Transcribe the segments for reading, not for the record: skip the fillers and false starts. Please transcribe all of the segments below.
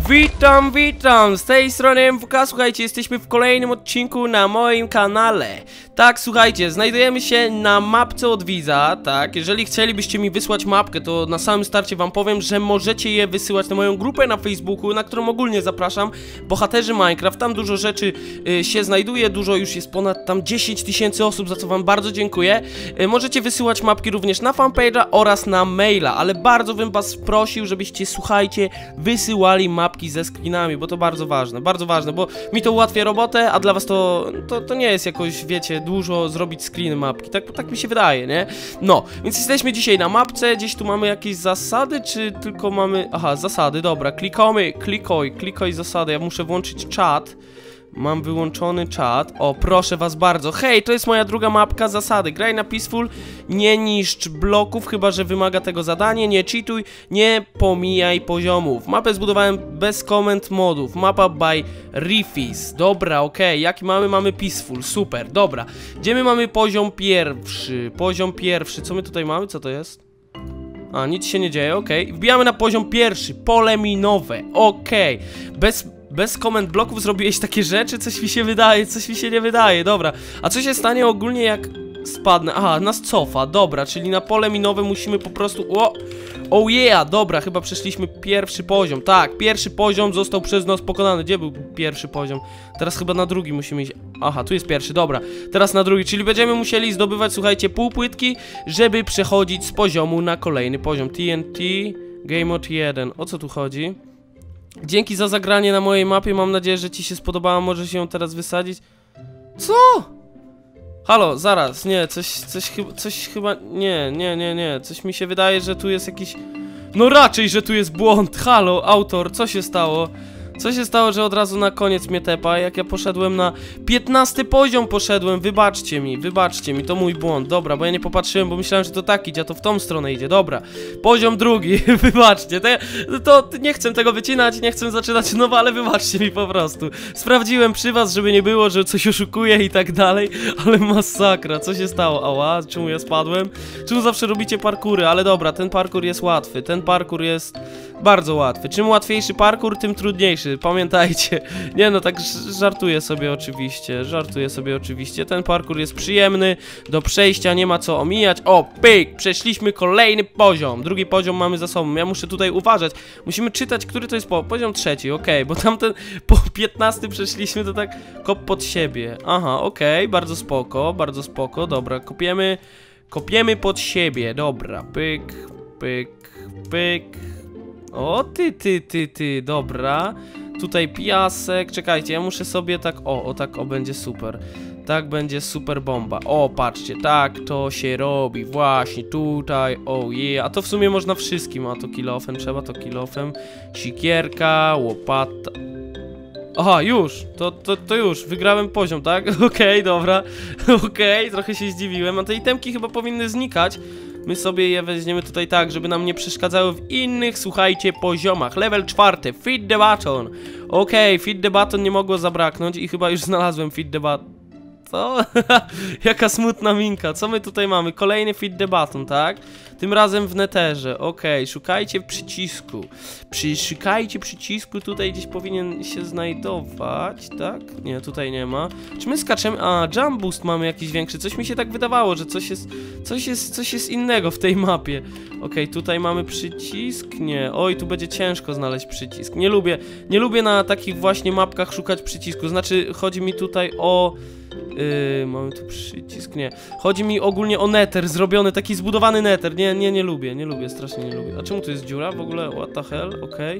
Witam, z tej strony MWK, słuchajcie, jesteśmy w kolejnym odcinku na moim kanale. Tak, słuchajcie, znajdujemy się na mapce od widza, tak, jeżeli chcielibyście mi wysłać mapkę, to na samym starcie wam powiem, że możecie je wysyłać na moją grupę na Facebooku, na którą ogólnie zapraszam, Bohaterzy Minecraft, tam dużo rzeczy się znajduje, dużo już jest ponad tam 10 000 osób, za co wam bardzo dziękuję. Możecie wysyłać mapki również na fanpage'a oraz na maila, ale bardzo bym was prosił, żebyście, słuchajcie, wysyłali mapki ze screenami, bo to bardzo ważne, bo mi to ułatwia robotę, a dla was to nie jest jakoś, wiecie, dużo zrobić screen mapki, tak mi się wydaje, nie? No, więc jesteśmy dzisiaj na mapce, gdzieś tu mamy jakieś zasady, czy tylko mamy... Aha, zasady, dobra, klikoj zasady, ja muszę włączyć czat. Mam wyłączony czat. O, proszę was bardzo. Hej, to jest moja druga mapka, zasady. Graj na peaceful, nie niszcz bloków, chyba że wymaga tego zadanie, nie cheatuj, nie pomijaj poziomów. Mapę zbudowałem bez komend modów. Mapa by Refis. Dobra, okej. Jaki mamy? Mamy peaceful, super, dobra. Gdzie my mamy poziom pierwszy? Poziom pierwszy, co my tutaj mamy? Co to jest? A, nic się nie dzieje, okej. Wbijamy na poziom pierwszy, pole minowe, okej. Bez komend bloków zrobiłeś takie rzeczy? Coś mi się wydaje, coś mi się nie wydaje, dobra. A co się stanie ogólnie jak spadnę? Aha, nas cofa, dobra, czyli na pole minowe musimy po prostu... Oh yeah, dobra, chyba przeszliśmy pierwszy poziom. Tak, pierwszy poziom został przez nas pokonany. Gdzie był pierwszy poziom? Teraz chyba na drugi musimy iść. Aha, tu jest pierwszy, dobra. Teraz na drugi, czyli będziemy musieli zdobywać, słuchajcie, półpłytki, żeby przechodzić z poziomu na kolejny poziom. TNT, Game Mode 1. O co tu chodzi? Dzięki za zagranie na mojej mapie, mam nadzieję, że ci się spodobała, może się ją teraz wysadzić. Co? Halo, zaraz, nie, coś chyba, nie, coś mi się wydaje, że tu jest jakiś... No raczej, że tu jest błąd, halo, autor, co się stało? Co się stało, że od razu na koniec mnie tepa, jak ja poszedłem na 15 poziom poszedłem, wybaczcie mi, to mój błąd, dobra, bo ja nie popatrzyłem, bo myślałem, że to tak idzie, a to w tą stronę idzie, dobra. Poziom drugi, wybaczcie, to nie chcę tego wycinać, nie chcę zaczynać nowo, ale wybaczcie mi po prostu. Sprawdziłem przy was, żeby nie było, że coś oszukuje i tak dalej, ale masakra, co się stało? Ała, czemu ja spadłem? Czemu zawsze robicie parkury? Ale dobra, ten parkur jest łatwy, ten parkur jest bardzo łatwy. Czym łatwiejszy parkur, tym trudniejszy. Pamiętajcie, nie no, tak żartuję sobie oczywiście, ten parkour jest przyjemny do przejścia, nie ma co omijać. O, pyk, przeszliśmy kolejny poziom, drugi poziom mamy za sobą, ja muszę tutaj uważać, musimy czytać, który to jest poziom trzeci, okej, bo tamten po 15 przeszliśmy, to tak kop pod siebie, aha, okej, bardzo spoko, dobra, kopiemy pod siebie, dobra, pyk, o, ty, dobra. Tutaj piasek, czekajcie, ja muszę sobie tak, o, będzie super. Tak będzie super bomba. O, patrzcie, tak to się robi, właśnie tutaj, oh yeah. A to w sumie można wszystkim, a to kilofem trzeba, to kilofem. Sikierka, łopata. Aha, już, to już, wygrałem poziom, tak? Okej, dobra, okej, trochę się zdziwiłem, a te itemki chyba powinny znikać. My sobie je weźmiemy tutaj tak, żeby nam nie przeszkadzały w innych, słuchajcie, poziomach. Level 4, Feed the Button. Okej, Feed the Button nie mogło zabraknąć i chyba już znalazłem Feed the Button. Co? Jaka smutna minka. Co my tutaj mamy? Kolejny Feed the Button, tak? Tym razem w netherze. Okej, szukajcie przycisku. Szukajcie przycisku, tutaj gdzieś powinien się znajdować, tak? Nie, tutaj nie ma. Czy my skaczemy? A, jump boost mamy jakiś większy. Coś mi się tak wydawało, że coś jest innego w tej mapie. Okej, tutaj mamy przycisk. Nie, oj, tu będzie ciężko znaleźć przycisk. Nie lubię na takich właśnie mapkach szukać przycisku. Znaczy, chodzi mi tutaj o... mamy tu przycisk, nie. Chodzi mi ogólnie o nether, zrobiony, taki zbudowany nether. Nie lubię, strasznie nie lubię. A czemu tu jest dziura w ogóle? What the hell? Okej.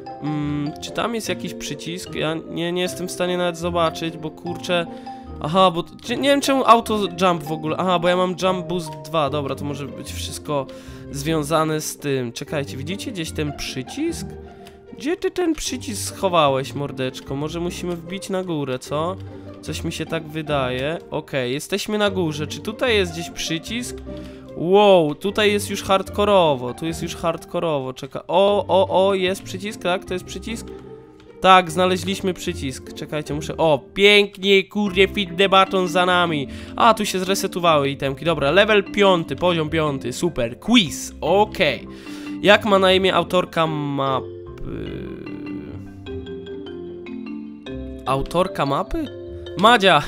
Czy tam jest jakiś przycisk? Ja nie jestem w stanie nawet zobaczyć, bo kurczę... Aha, bo... nie wiem czemu auto jump w ogóle. Aha, bo ja mam jump boost 2. Dobra, to może być wszystko związane z tym. Czekajcie, widzicie gdzieś ten przycisk? Gdzie ty ten przycisk schowałeś, mordeczko? Może musimy wbić na górę, co? Coś mi się tak wydaje. Okej, jesteśmy na górze. Czy tutaj jest gdzieś przycisk? Wow, tutaj jest już hardkorowo. Czeka. O, jest przycisk, tak? To jest przycisk? Tak, znaleźliśmy przycisk. Czekajcie, muszę... O, pięknie, kurde, Feed the Button za nami. A, tu się zresetowały itemki. Dobra, level 5, poziom 5, super. Quiz, okej. Jak ma na imię autorka mapy? Autorka mapy? Madzia!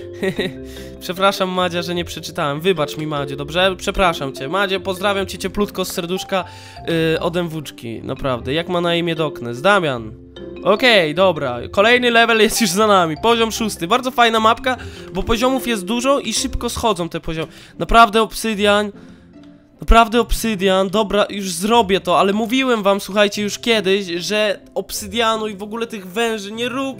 Przepraszam, Madzia, że nie przeczytałem. Wybacz mi, Madzie, dobrze? Przepraszam cię. Madzie, pozdrawiam cię cieplutko z serduszka od MWczki. Naprawdę. Jak ma na imię Doknes? Damian. Okej, dobra. Kolejny level jest już za nami. Poziom 6. Bardzo fajna mapka, bo poziomów jest dużo i szybko schodzą te poziomy. Naprawdę obsydian. Naprawdę obsydian, dobra, już zrobię to, ale mówiłem wam, słuchajcie, już kiedyś, że obsydianu i w ogóle tych węży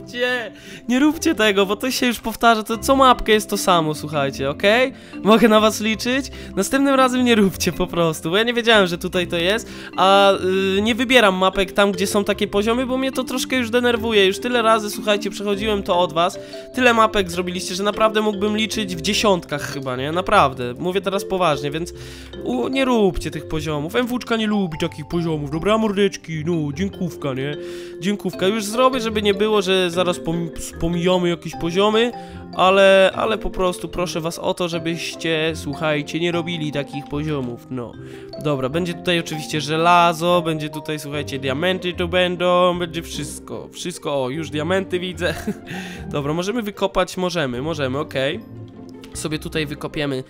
nie róbcie tego, bo to się już powtarza, to co mapkę jest to samo, słuchajcie, okej? Mogę na was liczyć? Następnym razem nie róbcie po prostu, bo ja nie wiedziałem, że tutaj to jest, a nie wybieram mapek tam, gdzie są takie poziomy, bo mnie to troszkę już denerwuje, już tyle razy, słuchajcie, przechodziłem to od was, tyle mapek zrobiliście, że naprawdę mógłbym liczyć w dziesiątkach chyba, nie? Naprawdę, mówię teraz poważnie, więc... nie róbcie tych poziomów. MWczka nie lubi takich poziomów. Dobra, mordeczki, no, dziękówka, nie? Dziękówka. Już zrobię, żeby nie było, że zaraz pomijamy jakieś poziomy, ale po prostu proszę was o to, żebyście, słuchajcie, nie robili takich poziomów, no. Dobra, będzie tutaj oczywiście żelazo, będzie tutaj, słuchajcie, diamenty to będą, będzie wszystko. Wszystko, o, już diamenty widzę. Dobra, możemy wykopać, możemy, okej. Sobie tutaj wykopiemy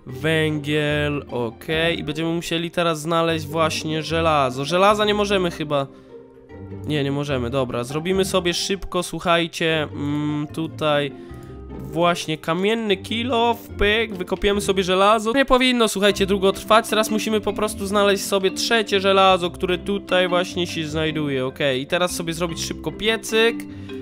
węgiel, okej. I będziemy musieli teraz znaleźć właśnie żelazo. Żelaza nie możemy chyba... Nie możemy, dobra. Zrobimy sobie szybko, słuchajcie, tutaj właśnie kamienny kilof, pyk, wykopiemy sobie żelazo. Nie powinno, słuchajcie, długo trwać. Teraz musimy po prostu znaleźć sobie trzecie żelazo, które tutaj właśnie się znajduje, okej. I teraz sobie zrobić szybko piecyk.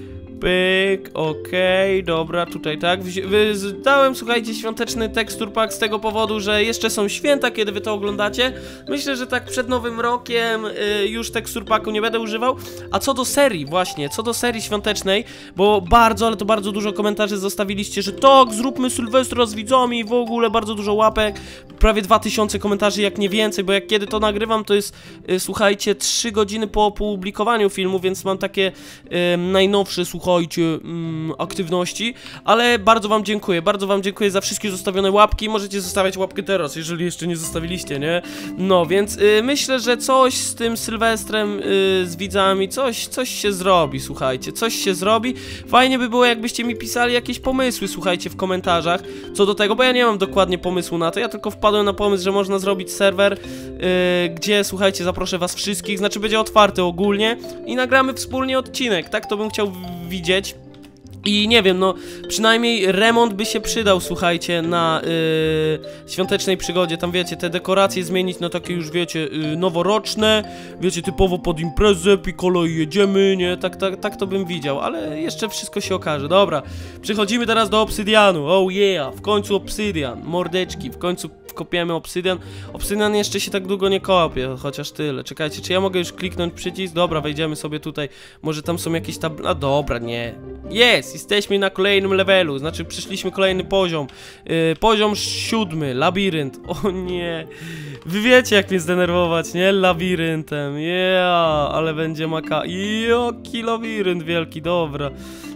Pyk, okej, dobra, tutaj tak. Dałem, słuchajcie, świąteczny tekstur pack z tego powodu, że jeszcze są święta, kiedy wy to oglądacie. Myślę, że tak przed nowym rokiem już tekstur packu nie będę używał. A co do serii, właśnie, co do serii świątecznej, bo bardzo, ale to bardzo dużo komentarzy zostawiliście, że tak, zróbmy Sylwestra z widzami i w ogóle bardzo dużo łapek. Prawie 2000 komentarzy, jak nie więcej, bo jak kiedy to nagrywam, to jest, słuchajcie, 3 godziny po opublikowaniu filmu, więc mam takie najnowsze, słuchajcie, aktywności, ale bardzo wam dziękuję za wszystkie zostawione łapki. Możecie zostawiać łapkę teraz, jeżeli jeszcze nie zostawiliście, nie? No, więc myślę, że coś z tym Sylwestrem, z widzami, coś się zrobi, słuchajcie, coś się zrobi. Fajnie by było, jakbyście mi pisali jakieś pomysły, słuchajcie, w komentarzach co do tego, bo ja nie mam dokładnie pomysłu na to, ja tylko wpadłem na pomysł, że można zrobić serwer, gdzie, słuchajcie, zaproszę was wszystkich, znaczy będzie otwarty ogólnie i nagramy wspólnie odcinek, tak? To bym chciał widzieć. I nie wiem, no przynajmniej remont by się przydał, słuchajcie, na świątecznej przygodzie. Tam wiecie, te dekoracje zmienić na takie już, wiecie, noworoczne, wiecie, typowo pod imprezę, piccolo i jedziemy, nie? Tak to bym widział, ale jeszcze wszystko się okaże. Dobra, przechodzimy teraz do obsydianu. Oh yeah, w końcu obsydian, mordeczki, w końcu kopiemy obsydian. Obsydian jeszcze się tak długo nie kopie, chociaż tyle. Czekajcie, czy ja mogę już kliknąć przycisk? Dobra, wejdziemy sobie tutaj. Może tam są jakieś a dobra, nie. Jest, jesteśmy na kolejnym levelu, znaczy przyszliśmy kolejny poziom. Poziom 7, labirynt. O nie. Wy wiecie, jak mnie zdenerwować, nie? Labiryntem. Ale będzie jaki labirynt wielki, dobra.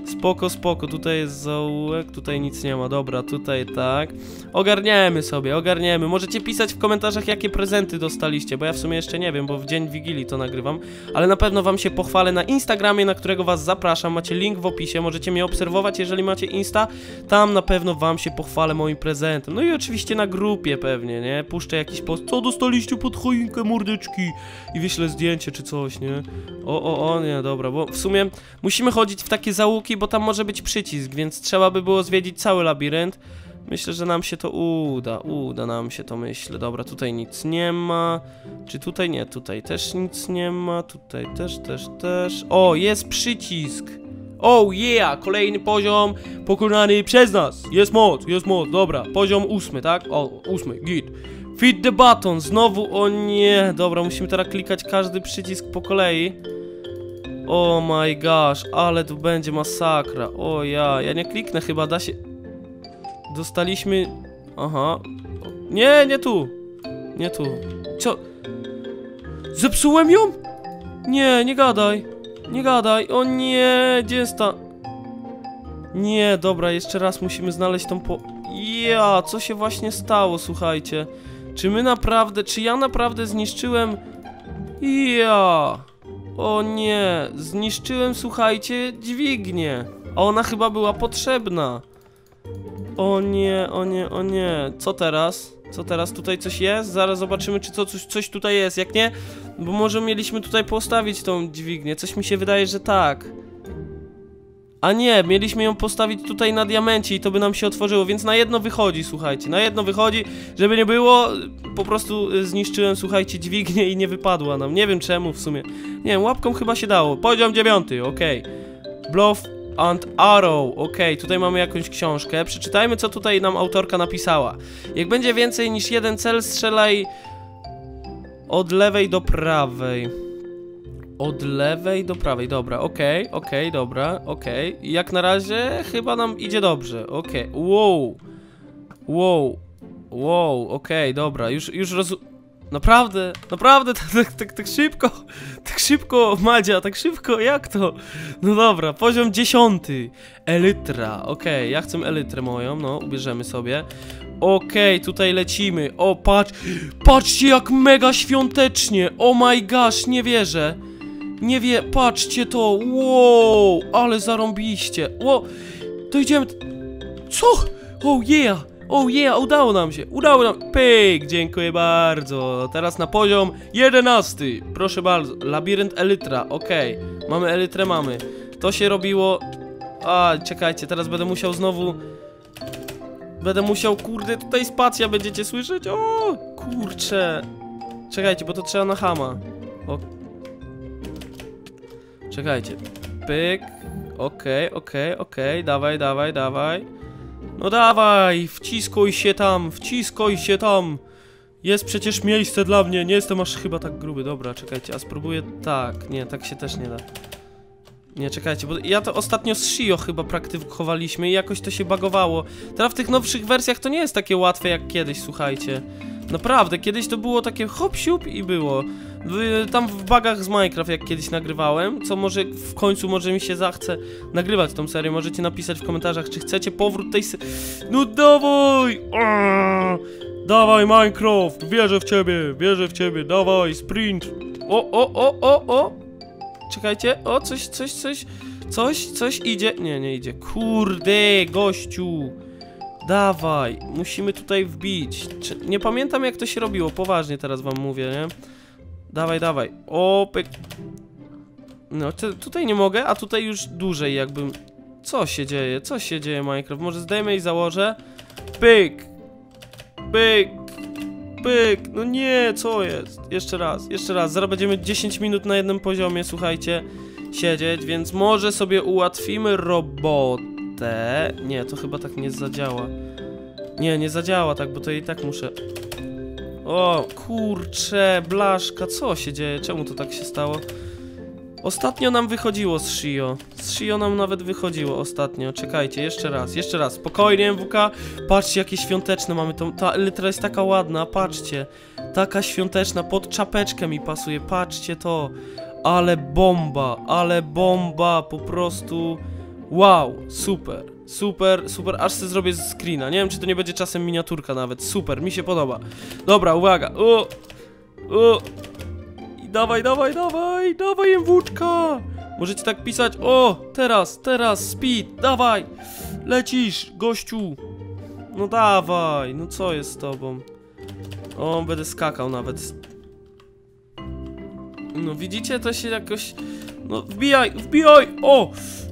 Spoko, tutaj jest zaułek, tutaj nic nie ma, dobra, tutaj tak. Ogarniemy sobie, możecie pisać w komentarzach, jakie prezenty dostaliście, bo ja w sumie jeszcze nie wiem, bo w dzień Wigilii to nagrywam, ale na pewno wam się pochwalę na Instagramie, na którego was zapraszam, macie link w opisie, możecie mnie obserwować, jeżeli macie Insta, tam na pewno wam się pochwalę moim prezentem, no i oczywiście na grupie pewnie, nie, puszczę jakiś post, co dostaliście pod choinkę, mordeczki, i wyślę zdjęcie czy coś, nie, nie, dobra, bo w sumie musimy chodzić w takie zaułki, bo tam może być przycisk, więc trzeba by było zwiedzić cały labirynt. Myślę, że nam się to uda nam się to, myślę. Dobra, tutaj nic nie ma. Czy tutaj nie? Tutaj też nic nie ma. Tutaj też. O, jest przycisk. Oh yeah, kolejny poziom pokonany przez nas. Jest moc, dobra. Poziom 8, tak? O, 8, git. Fit the button, znowu, o nie. Dobra, musimy teraz klikać każdy przycisk po kolei. Oh my gosh, ale tu będzie masakra. O ja nie kliknę chyba, da się... Dostaliśmy... Aha. Nie tu. Co? Zepsułem ją? Nie gadaj. O nie, gdzie jest ta... Nie, dobra, jeszcze raz musimy znaleźć tą co się właśnie stało, słuchajcie. Czy ja naprawdę zniszczyłem... O nie, zniszczyłem, słuchajcie, dźwignię. A ona chyba była potrzebna. O nie, o nie, o nie. Co teraz? Co teraz? Tutaj coś jest? Zaraz zobaczymy, czy coś tutaj jest. Jak nie, bo może mieliśmy tutaj postawić tą dźwignię. Coś mi się wydaje, że tak. A nie, mieliśmy ją postawić tutaj na diamencie i to by nam się otworzyło, więc na jedno wychodzi, słuchajcie. Na jedno wychodzi, żeby nie było, po prostu zniszczyłem, słuchajcie, dźwignię i nie wypadła nam. Nie wiem czemu w sumie. Nie wiem, łapką chyba się dało. Poziom 9, okej. Bluff and Arrow, okej, tutaj mamy jakąś książkę. Przeczytajmy, co tutaj nam autorka napisała. Jak będzie więcej niż jeden cel, strzelaj od lewej do prawej. Od lewej do prawej, dobra, okej, dobra, okej. Jak na razie chyba nam idzie dobrze, okej, wow, okej, dobra, już naprawdę, tak szybko, Madzia, tak szybko, jak to? No dobra, poziom 10, elytra, okej, ja chcę elytrę moją, no, ubierzemy sobie. Okej, tutaj lecimy, o, patrzcie jak mega świątecznie, oh my gosh, nie wierzę. Patrzcie to, wow, ale zarąbiście, wow, to idziemy, co? Oh yeah, udało nam, pyk, dziękuję bardzo, teraz na poziom 11, proszę bardzo, labirynt elytra, okej, mamy elytrę, to się robiło, czekajcie, teraz będę musiał, kurde, tutaj spacja będziecie słyszeć, o, kurczę, czekajcie, bo to trzeba na hama, czekajcie. Pyk. Okej. Dawaj. No dawaj, wciskaj się tam. Jest przecież miejsce dla mnie, nie jestem aż chyba tak gruby. Dobra, czekajcie, a spróbuję tak. Nie, tak się też nie da. Nie, czekajcie, bo ja to ostatnio z Shio chyba praktykowaliśmy i jakoś to się bagowało. Teraz w tych nowszych wersjach to nie jest takie łatwe jak kiedyś, słuchajcie. Naprawdę, kiedyś to było takie hop siup i było. Tam w bugach z Minecraft jak kiedyś nagrywałem, co może w końcu może mi się zachce nagrywać tą serię, możecie napisać w komentarzach, czy chcecie powrót tej No dawaj! Dawaj Minecraft, wierzę w ciebie, dawaj, sprint! O! Czekajcie, o, coś idzie, nie idzie, kurde, gościu! Dawaj, musimy tutaj wbić. Nie pamiętam jak to się robiło, poważnie teraz wam mówię, nie? Dawaj. O, pyk. No, tutaj nie mogę, a tutaj już dłużej jakbym... Co się dzieje, Minecraft? Może zdejmę i założę? Pyk. No nie, co jest? Jeszcze raz. Zaraz będziemy 10 minut na jednym poziomie, słuchajcie, siedzieć, więc może sobie ułatwimy robotę. Nie, to chyba tak nie zadziała. Nie zadziała tak, bo to i tak muszę... O, kurczę, blaszka, co się dzieje? Czemu to tak się stało? Ostatnio nam wychodziło z Shio. Z Shio nam nawet wychodziło ostatnio. Czekajcie, jeszcze raz. Spokojnie, MWK. Patrzcie, jakie świąteczne mamy. Ta elytra jest taka ładna, patrzcie. Taka świąteczna, pod czapeczkę mi pasuje. Patrzcie to. Ale bomba, po prostu. Wow, super. Aż sobie zrobię screena. Nie wiem, czy to nie będzie czasem miniaturka nawet. Super, mi się podoba. Dobra, uwaga. I dawaj, MWczka. Możecie tak pisać. O, teraz, speed, dawaj. Lecisz, gościu. No dawaj, no co jest z tobą? O, będę skakał nawet. No widzicie, to się jakoś... No wbijaj, o,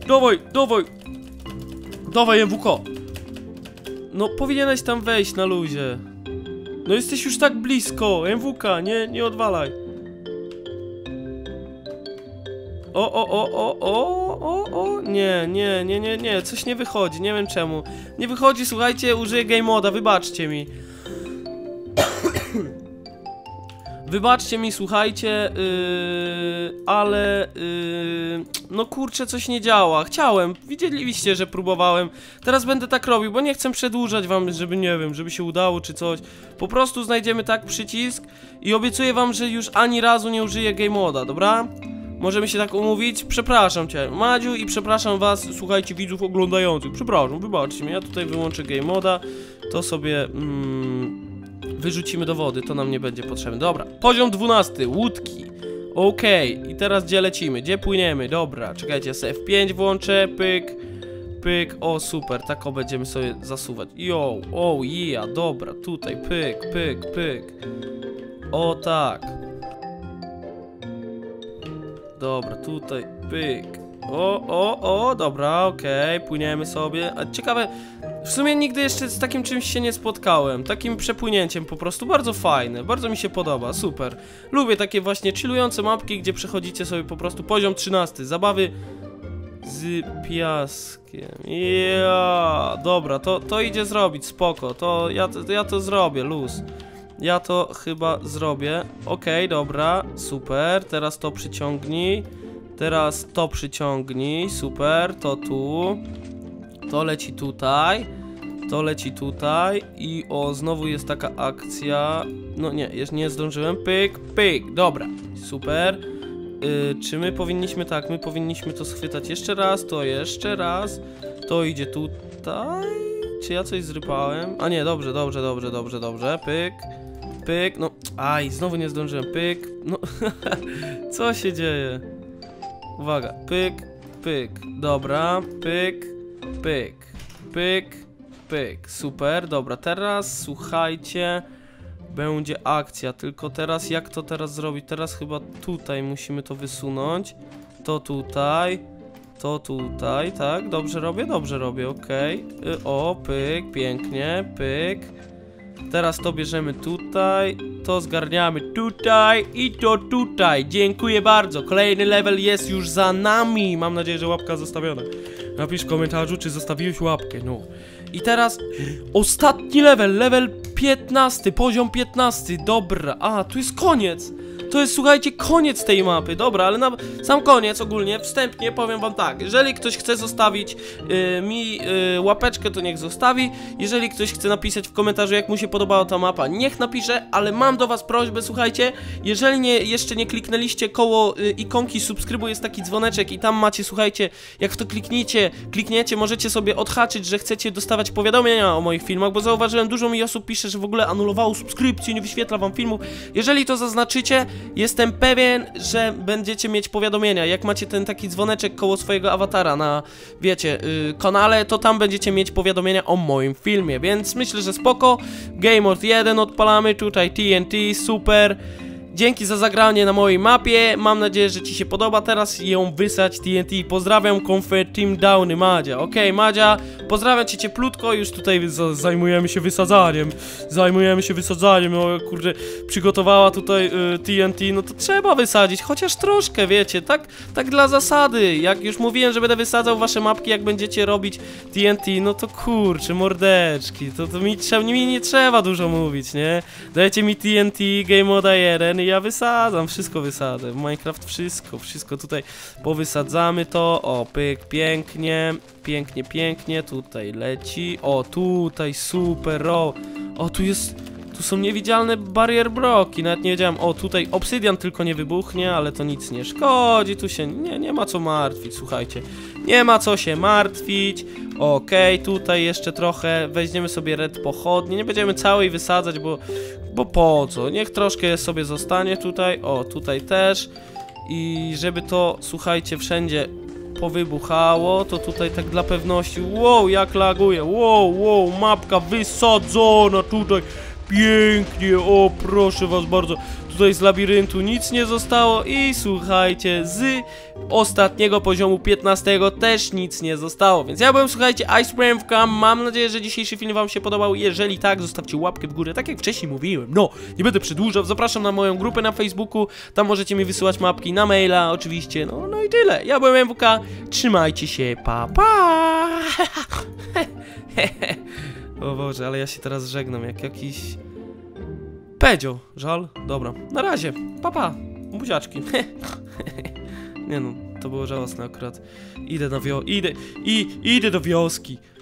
dawaj, MWK. No powinieneś tam wejść na luzie. No jesteś już tak blisko, MWK, nie odwalaj. Nie, coś nie wychodzi, nie wiem czemu. Nie wychodzi, słuchajcie, użyję game moda, wybaczcie mi. Wybaczcie mi, słuchajcie, ale no kurczę, coś nie działa. Chciałem, widzieliście, że próbowałem. Teraz będę tak robił, bo nie chcę przedłużać wam, żeby, nie wiem, żeby się udało czy coś. Po prostu znajdziemy tak przycisk i obiecuję wam, że już ani razu nie użyję game moda, dobra? Możemy się tak umówić? Przepraszam cię, Madziu, i przepraszam was, słuchajcie, widzów oglądających. Przepraszam, wybaczcie mi, ja tutaj wyłączę game moda. To sobie... wyrzucimy do wody, to nam nie będzie potrzebne. Dobra, poziom 12, łódki. Okej, i teraz gdzie lecimy? Gdzie płyniemy? Dobra, czekajcie, ja sobie F5 włączę, pyk. pyk, o super, tak o będziemy sobie zasuwać. Jo, o yeah, dobra, tutaj pyk, pyk, pyk. O tak. Dobra, tutaj pyk. O, dobra, okej, płyniemy sobie. A ciekawe, w sumie nigdy jeszcze z takim czymś się nie spotkałem. Takim przepłynięciem po prostu, bardzo fajne, bardzo mi się podoba, super. Lubię takie właśnie chillujące mapki, gdzie przechodzicie sobie po prostu poziom 13, zabawy z piaskiem. Ja, dobra, to idzie zrobić, spoko, ja to zrobię, luz. Ja to chyba zrobię. Okej, dobra, super, teraz to przyciągnij. Teraz to przyciągnij, super, to tu. To leci tutaj. To leci tutaj. I o, znowu jest taka akcja. No nie, nie zdążyłem. Pyk, pyk, dobra, super. Czy my powinniśmy, tak, my powinniśmy to schwytać jeszcze raz, to jeszcze raz. To idzie tutaj. Czy ja coś zrypałem? A nie, dobrze, pyk. Pyk, no, aj, znowu nie zdążyłem, pyk. No, co się dzieje? Uwaga, pyk, pyk, dobra, pyk, pyk, pyk, pyk, super, dobra, teraz słuchajcie, będzie akcja, tylko teraz jak to teraz zrobić? Teraz chyba tutaj musimy to wysunąć, to tutaj, tak, dobrze robię, okej. O, pyk, pięknie, pyk. Teraz to bierzemy tutaj, to zgarniamy tutaj i to tutaj. Dziękuję bardzo. Kolejny level jest już za nami. Mam nadzieję, że łapka zostawiona. Napisz w komentarzu, czy zostawiłeś łapkę. No. I teraz ostatni level, level 15, poziom 15. Dobra, a tu jest koniec. To jest, słuchajcie, koniec tej mapy. Dobra, ale na sam koniec ogólnie, wstępnie powiem wam tak. Jeżeli ktoś chce zostawić mi łapeczkę, to niech zostawi. Jeżeli ktoś chce napisać w komentarzu, jak mu się podobała ta mapa, niech napisze. Ale mam do was prośbę, słuchajcie. Jeżeli jeszcze nie kliknęliście koło ikonki subskrybuj, jest taki dzwoneczek i tam macie, słuchajcie, jak w to klikniecie, możecie sobie odhaczyć, że chcecie dostawać powiadomienia o moich filmach, bo zauważyłem, dużo mi osób pisze, że w ogóle anulowało subskrypcję, nie wyświetla wam filmów. Jeżeli to zaznaczycie, jestem pewien, że będziecie mieć powiadomienia. Jak macie ten taki dzwoneczek koło swojego awatara na, wiecie, kanale, to tam będziecie mieć powiadomienia o moim filmie, więc myślę, że spoko. Game Mode 1 odpalamy, tutaj TNT, super. Dzięki za zagranie na mojej mapie, mam nadzieję, że ci się podoba, teraz ją wysać TNT. Pozdrawiam Comfort Team Downy, Madzia. Okej, Madzia, pozdrawiam cię cieplutko, już tutaj zajmujemy się wysadzaniem. No kurde, przygotowała tutaj TNT, no to trzeba wysadzić, chociaż troszkę, wiecie, tak dla zasady. Jak już mówiłem, że będę wysadzał wasze mapki, jak będziecie robić TNT, no to kurczę, mordeczki, to mi nie trzeba dużo mówić, nie? Dajcie mi TNT, Game Mode 1 i ja wysadzam, wszystko wysadzę. W Minecraft wszystko tutaj powysadzamy to. O, pyk, pięknie, tutaj leci. O, tutaj super, o, tu są niewidzialne barrier bloki, nawet nie wiedziałem. O, tutaj obsydian tylko nie wybuchnie, ale to nic nie szkodzi, tu się nie ma co martwić, słuchajcie. Nie ma co się martwić. Okej, tutaj jeszcze trochę weźmiemy sobie red pochodnie. Nie będziemy całej wysadzać, bo po co? Niech troszkę sobie zostanie tutaj. O, tutaj też. I żeby to, słuchajcie, wszędzie powybuchało, to tutaj tak dla pewności. Wow, jak laguje. Wow, mapka wysadzona tutaj. Pięknie, o proszę was bardzo. Tutaj z labiryntu nic nie zostało i słuchajcie, z ostatniego poziomu 15 też nic nie zostało. Więc ja byłem, słuchajcie, IceBrainWka. Mam nadzieję, że dzisiejszy film wam się podobał. Jeżeli tak, zostawcie łapkę w górę, tak jak wcześniej mówiłem. No, nie będę przedłużał, zapraszam na moją grupę na Facebooku. Tam możecie mi wysyłać mapki na maila, oczywiście. No i tyle. Ja byłem MWK, trzymajcie się, pa. O Boże, ale ja się teraz żegnam jak jakiś Pedzio, żal? Dobra, na razie, pa, buziaczki. Nie no, to było żałosne akurat. Idę do wioski.